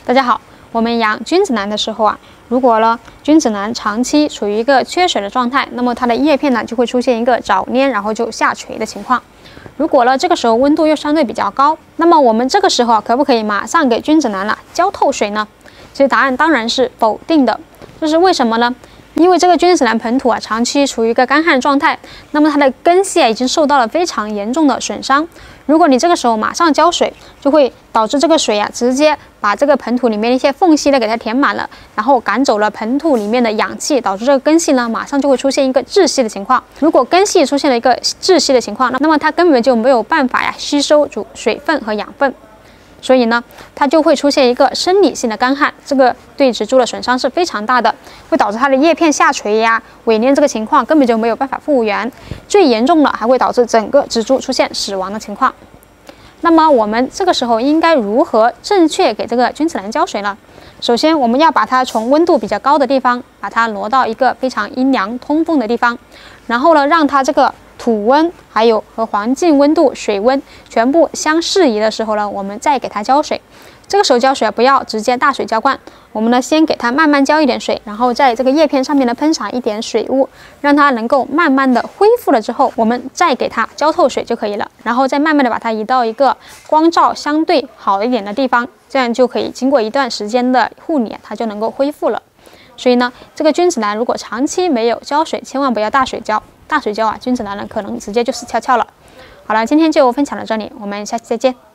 大家好，我们养君子兰的时候啊，如果呢君子兰长期处于一个缺水的状态，那么它的叶片呢就会出现一个早蔫，然后就下垂的情况。如果呢这个时候温度又相对比较高，那么我们这个时候啊，可不可以马上给君子兰浇透水呢？其实答案当然是否定的。这是为什么呢？因为这个君子兰盆土啊，长期处于一个干旱状态，那么它的根系啊已经受到了非常严重的损伤。如果你这个时候马上浇水，就会导致这个水啊直接把这个盆土里面的一些缝隙呢给它填满了，然后赶走了盆土里面的氧气，导致这个根系呢马上就会出现一个窒息的情况。如果根系出现了一个窒息的情况，那么它根本就没有办法吸收住水分和养分。所以呢，它就会出现一个生理性的干旱，这个对植株的损伤是非常大的，会导致它的叶片下垂呀、萎蔫这个情况根本就没有办法复原，最严重的还会导致整个植株出现死亡的情况。那么我们这个时候应该如何正确给这个君子兰浇水呢？首先，我们要把它从温度比较高的地方，把它挪到一个非常阴凉通风的地方，然后呢，让它这个土温还有和环境温度、水温全部相适宜的时候呢，我们再给它浇水。这个时候浇水不要直接大水浇灌，我们呢先给它慢慢浇一点水，然后在这个叶片上面呢喷洒一点水雾，让它能够慢慢的恢复了之后，我们再给它浇透水就可以了。然后再慢慢的把它移到一个光照相对好一点的地方，这样就可以经过一段时间的护理，它就能够恢复了。所以呢，这个君子兰如果长期没有浇水，千万不要大水浇。大水浇啊，君子兰呢可能直接就死翘翘了。好了，今天就分享到这里，我们下期再见。